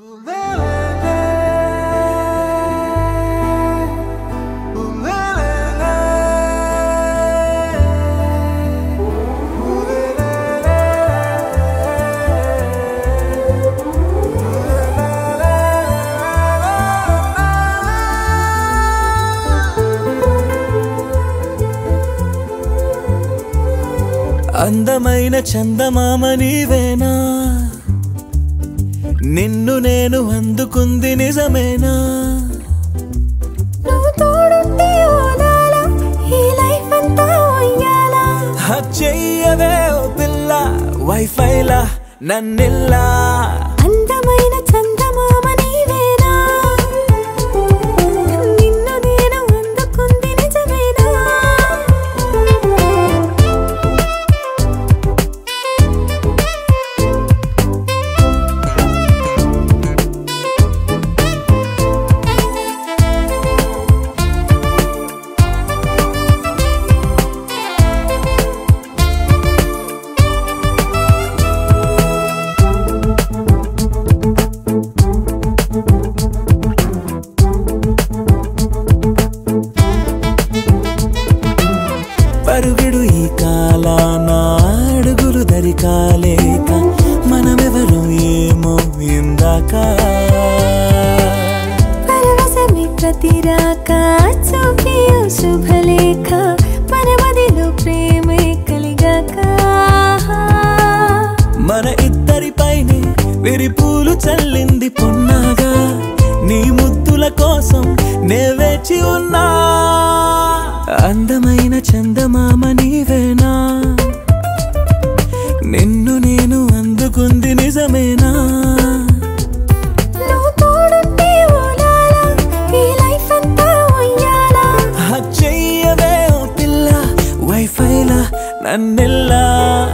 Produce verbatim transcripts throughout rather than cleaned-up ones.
అందమైన చందమామ నీవేనా నిన్ను నేను అందుకుంది నిజమేనా నువ్వు తోడుంటే ఓదాల ఈ లైఫ్ అంతా ఉయ్యాలా హక్ చెయ్యవే ఓ పిల్ల వైఫైలా నన్నిల్లా అందమైన చందమామ నీవేనా నిన్ను నేను అందుకుంది నిజమేనా పరుగుడు ఈ కాలాన అడుగులు దరికాలేక మనమెవరు ఏమో ఇందాక పరవశమి ప్రతిరాక చూపియో శుభలేఖ మన మదిలో ప్రేమే కలిగాక మన ఇద్దరి పైనే విరిపూలు చల్లింది పొన్నాగా నీ ముద్దుల కోసం నే వేచి ఉన్నా అందమైన చందమామ నీవేనా నిన్ను నేను అందుకుంది నిజమేనా నువ్వు తోడుంటే ఓదాల ఈ లైఫ్ అంతా ఉయ్యాలా హక్ చెయ్యవే ఓ పిల్ల వైఫైలా నన్నిల్లా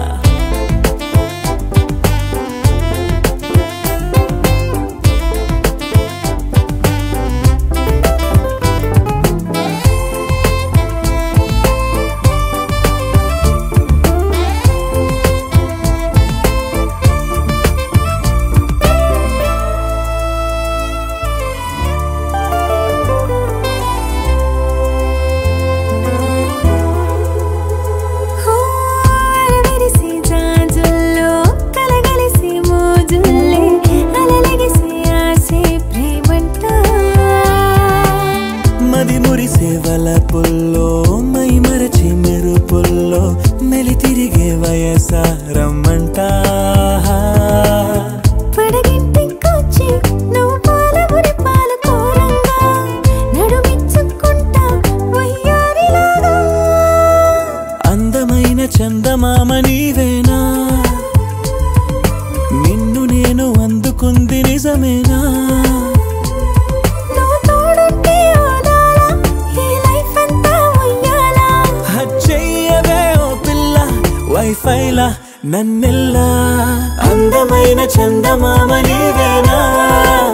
పుల్లో మై మరచి మెరుపుల్లో మెలి తిరిగే వయసారమ్మంట పడగింటికొచ్చి నువ్వు పాలబురి పాలు కోరంగా నడుమిచ్చుకుంటా వయ్యారిలాగా అందమైన చందమామ నీవేనా నిన్ను నేను అందుకుంది నిజమేనా వైఫైలా నన్నిల్లా అందమైన చందమామ నీవేనా